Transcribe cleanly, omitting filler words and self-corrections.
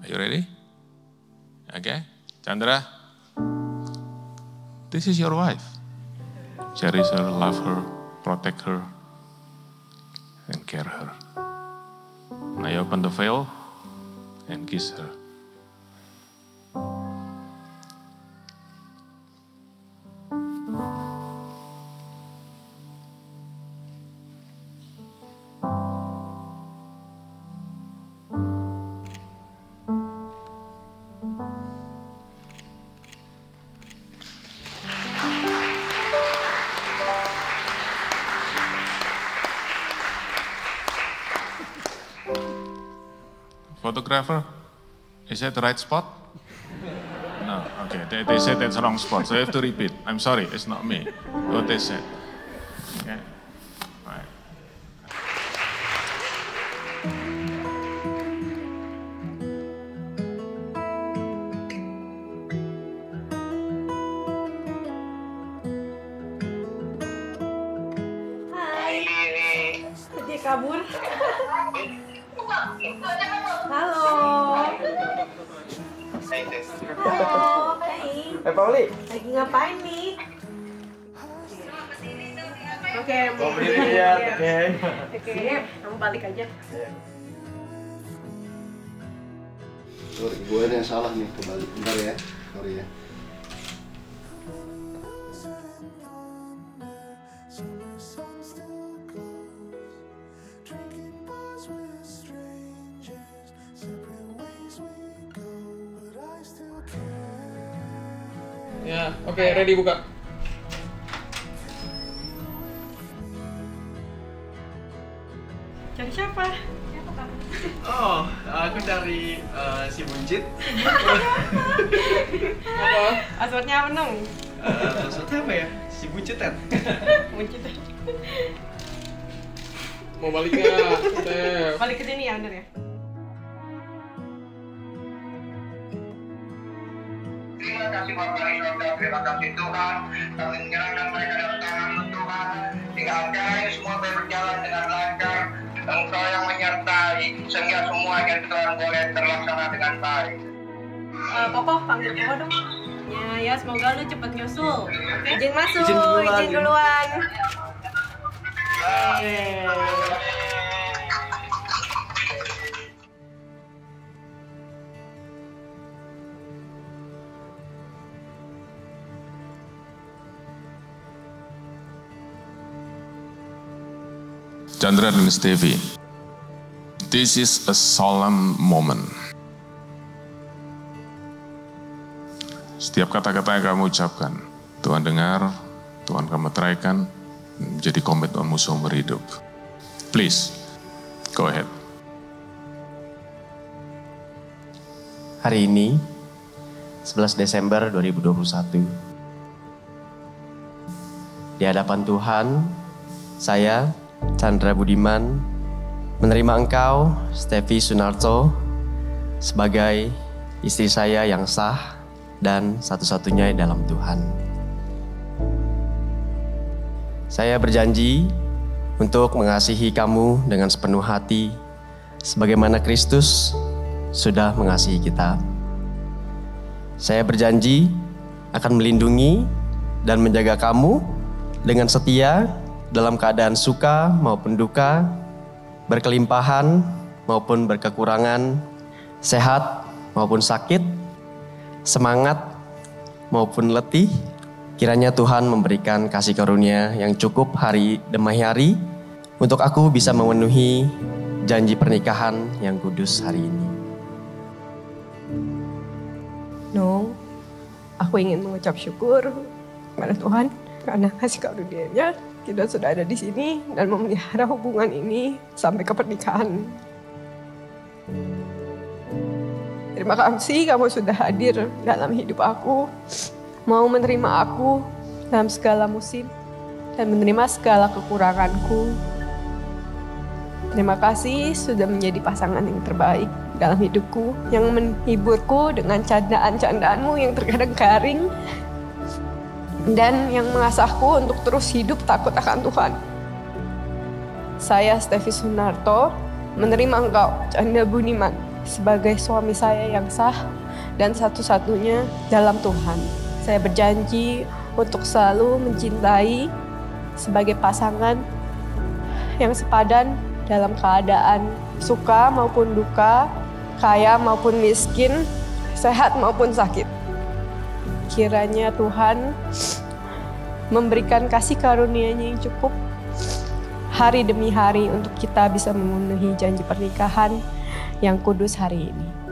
Are you ready? Okay. Chandra, this is your wife. Cherish her, love her, protect her, and care her. Now you open the veil and kiss her. Photographer, is that the right spot? No, okay, they said that's the wrong spot, so I have to repeat. I'm sorry, it's not me, what they said. Okay, right. Hai, dia kabur. Halo. Halo, hai. Pauli. Lagi ngapain nih? Oke, Mau beli lihat, oke. Oke, kamu balik aja. Sorry, gue yang salah nih, kebalik. Bentar ya, sorry ya. Ya, oke, ready buka. Cari siapa? Oh, aku cari si Buncit. Passwordnya apa dong? Maksudnya apa ya? Si Buncit kan? Muncul. Mau balik nggak? Balik ke sini ya, bener ya? Terima kasih Bapak Ibu, terima kasih Tuhan. Kami menyerahkan mereka dalam tangan-Mu Tuhan. Hingga acara ini semua berjalan dengan lancar. Engkau yang menyertai sehingga semuanya Tuhan boleh terlaksana dengan baik. Papa, panggil Papa dong. Ya, semoga lu cepet nyusul. Oke? Izin masuk, Izin duluan. Chandra dan Stevie, this is a solemn moment. Setiap kata-kata yang kamu ucapkan, Tuhan dengar, Tuhan kamu teraikan, menjadi komitmenmu seumur hidup. Please, go ahead. Hari ini, 11 Desember 2021, di hadapan Tuhan, saya, Chandra Budiman, menerima engkau, Stevie Sunarto, sebagai istri saya yang sah dan satu-satunya dalam Tuhan. Saya berjanji untuk mengasihi kamu dengan sepenuh hati, sebagaimana Kristus sudah mengasihi kita. Saya berjanji akan melindungi dan menjaga kamu dengan setia dalam keadaan suka maupun duka, berkelimpahan maupun berkekurangan, sehat maupun sakit, semangat maupun letih. Kiranya Tuhan memberikan kasih karunia yang cukup hari demi hari untuk aku bisa memenuhi janji pernikahan yang kudus hari ini. Nung, aku ingin mengucap syukur kepada Tuhan karena kasih karunia-Nya kita sudah ada di sini dan memelihara hubungan ini sampai ke pernikahan. Terima kasih kamu sudah hadir dalam hidup aku, mau menerima aku dalam segala musim dan menerima segala kekuranganku. Terima kasih sudah menjadi pasangan yang terbaik dalam hidupku, yang menghiburku dengan candaan-candaanmu yang terkadang garing, dan yang mengasahku untuk terus hidup takut akan Tuhan. Saya, Stevie Sunarto, menerima engkau, Chandra Budiman, sebagai suami saya yang sah dan satu-satunya dalam Tuhan. Saya berjanji untuk selalu mencintai sebagai pasangan yang sepadan dalam keadaan suka maupun duka, kaya maupun miskin, sehat maupun sakit. Kiranya Tuhan memberikan kasih karunia-Nya yang cukup hari demi hari untuk kita bisa memenuhi janji pernikahan yang kudus hari ini.